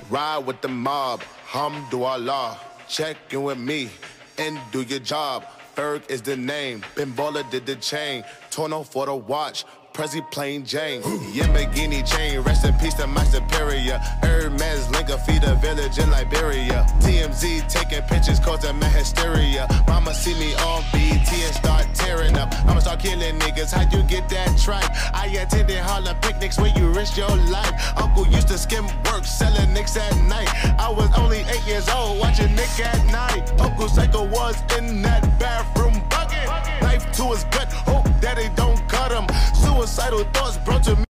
ride with the mob. Hamdulillah, check in with me and do your job. Ferg is the name, Ben Baller did the chain, Torno for the watch, Prezi plain Jane, Yamagini chain, rest in peace to my superior. Hermes Linker feed a village in Liberia. TMZ taking pictures causing my hysteria. Mama see me on BT and start tearing up. I'ma start killing niggas, how you get that tripe? I attended Harlem picnics where you risk your life. Uncle used to skim work, selling nicks at night. I was only 8 years old, watching Nick at night. Uncle Psycho was in that bathroom bucket. Knife to his gut, hope that they don't cut him. Suicidal thoughts brought to me.